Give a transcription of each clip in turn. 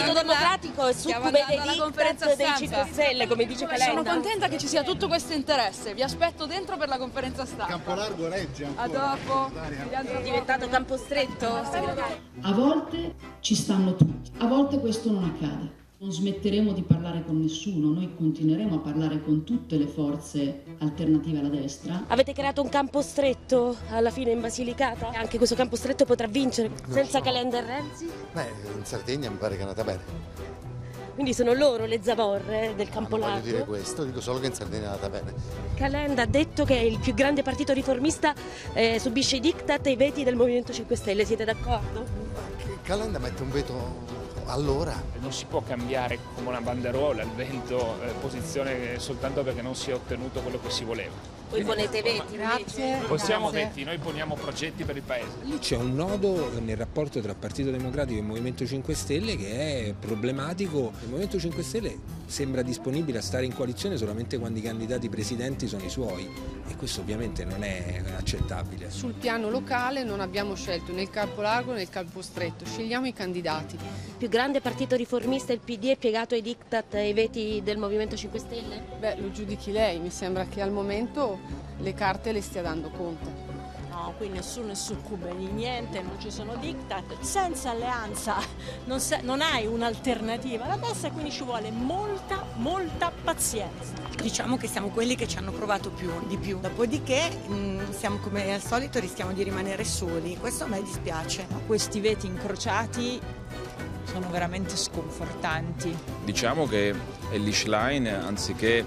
Partito Democratico è succube dei diktat dei 5 Stelle, come dice Calenda. Sono contenta che ci sia tutto questo interesse, vi aspetto dentro per la conferenza stampa. Campo Largo regge ancora. A dopo. È diventato campo stretto? A volte ci stanno tutti, a volte questo non accade. Non smetteremo di parlare con nessuno, noi continueremo a parlare con tutte le forze alternative alla destra. Avete creato un campo stretto alla fine in Basilicata? Anche questo campo stretto potrà vincere senza Calenda e Renzi? Beh, in Sardegna mi pare che è andata bene. Quindi sono loro le zavorre del campo Non largo? voglio dire questo, dico solo che in Sardegna è andata bene. Calenda ha detto che il più grande partito riformista subisce i diktat e i veti del Movimento 5 Stelle, siete d'accordo? Calenda mette un veto allora. Non si può cambiare come una banderola al vento posizione soltanto perché non si è ottenuto quello che si voleva. Voi ponete veti? Grazie. Possiamo veti, noi poniamo progetti per il Paese. Lì c'è un nodo nel rapporto tra Partito Democratico e Movimento 5 Stelle che è problematico. Il Movimento 5 Stelle sembra disponibile a stare in coalizione solamente quando i candidati presidenti sono i suoi e questo ovviamente non è accettabile. Sul piano locale non abbiamo scelto né il campo largo né il campo stretto, scegliamo i candidati. Il più grande partito riformista, il PD, è piegato ai diktat e ai veti del Movimento 5 Stelle? Beh, lo giudichi lei, mi sembra che al momento le carte le stia dando conto. No, qui nessuno è succube di niente, non ci sono diktat. Senza alleanza non hai un'alternativa alla destra, quindi ci vuole molta pazienza. Diciamo che siamo quelli che ci hanno provato di più, dopodiché siamo come al solito rischiamo di rimanere soli, questo a me dispiace. Questi veti incrociati sono veramente sconfortanti. Diciamo che Elly Schlein, anziché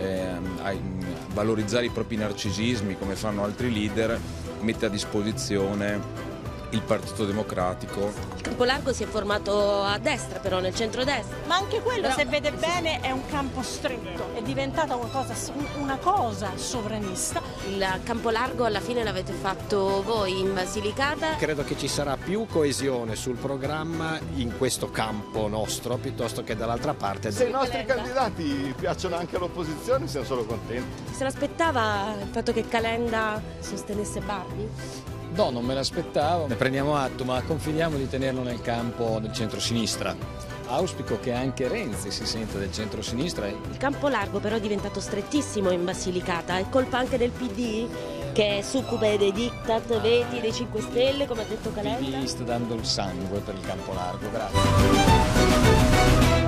valorizzare i propri narcisismi come fanno altri leader, mette a disposizione il Partito Democratico. Il campo largo si è formato a destra, però nel centrodestra. Ma anche quello, se vede bene, è un campo stretto, è diventata una cosa sovranista. Il campo largo alla fine l'avete fatto voi in Basilicata? Credo che ci sarà più coesione sul programma in questo campo nostro piuttosto che dall'altra parte. Se i nostri candidati piacciono anche all'opposizione siamo solo contenti. Se l'aspettava il fatto che Calenda sostenesse Barbi? No, non me l'aspettavo, ne prendiamo atto, ma confidiamo di tenerlo nel campo del centro-sinistra. Auspico che anche Renzi si senta del centro-sinistra. Il campo largo però è diventato strettissimo in Basilicata, è colpa anche del PD che è succube dei diktat, veti dei 5 Stelle, come ha detto Calenda? Il PD sta dando il sangue per il campo largo, grazie.